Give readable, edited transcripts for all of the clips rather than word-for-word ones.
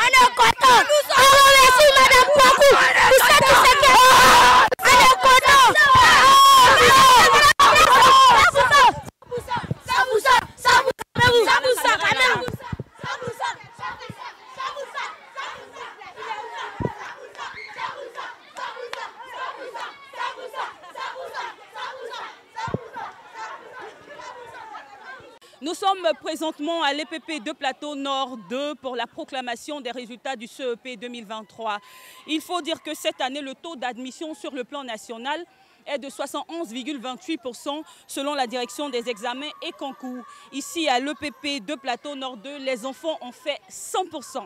est content. On remercie Madame Kouakou pour cette séquence. On est content. Nous sommes présentement à l'EPP de Plateau Nord 2 pour la proclamation des résultats du CEP 2023. Il faut dire que cette année, le taux d'admission sur le plan national est de 71,28% selon la direction des examens et concours. Ici à l'EPP de Plateau Nord 2, les enfants ont fait 100%.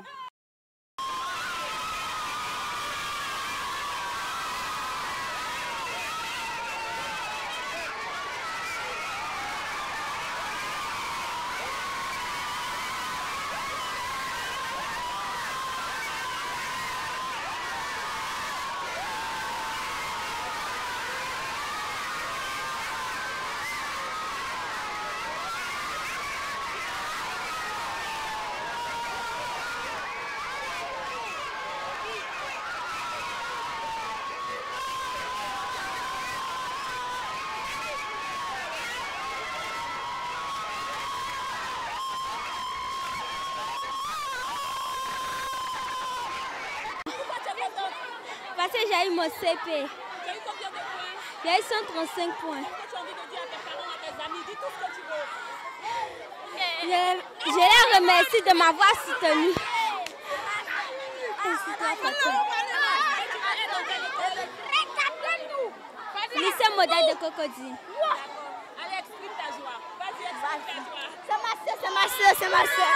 Parce que j'ai eu mon CP. Tu as eu combien de points? J'ai eu 135 points. Qu'est-ce que tu as envie de dire à tes parents, à tes amis? Dis tout ce que tu veux. Je les remercie de m'avoir soutenu. Lycée modèle de Cocody. Allez, exprime ta joie. Vas-y, exprime ta joie. C'est ma soeur, c'est ma soeur.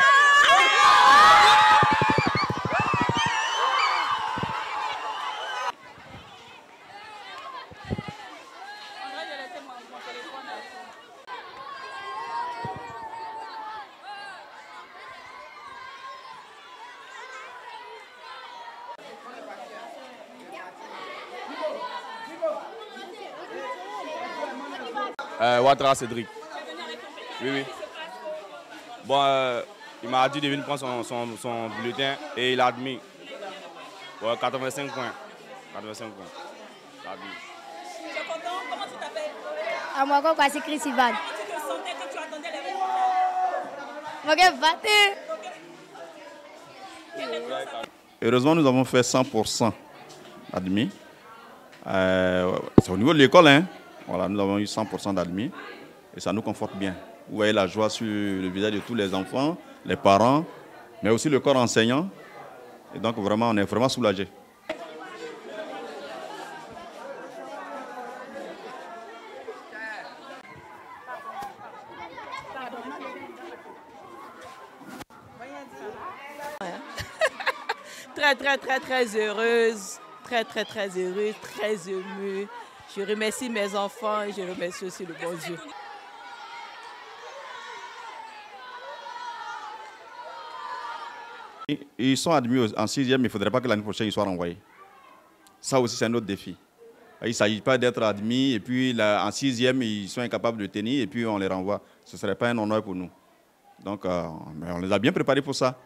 Ouattara Cédric. Oui, oui. Bon, il m'a dit de venir prendre son bulletin et il a admis. Bon, 85 points. 85 points. Il a admis. Tu es content? Comment tu t'appelles? Amwako Kwasi Chris Ivan. Comment tu te sentais quand tu attendais les résultats? Heureusement, nous avons fait 100% admis. C'est au niveau de l'école, hein. Voilà, nous avons eu 100% d'admis et ça nous conforte bien. Vous voyez la joie sur le visage de tous les enfants, les parents, mais aussi le corps enseignant. Et donc vraiment, on est vraiment soulagés. Très heureuse, très heureuse, très émue. Je remercie mes enfants et je remercie aussi le bon Dieu. Ils sont admis en 6e, il ne faudrait pas que l'année prochaine ils soient renvoyés. Ça aussi, c'est un autre défi. Il ne s'agit pas d'être admis et puis en 6e, ils sont incapables de tenir et puis on les renvoie. Ce ne serait pas un honneur pour nous. Donc, on les a bien préparés pour ça.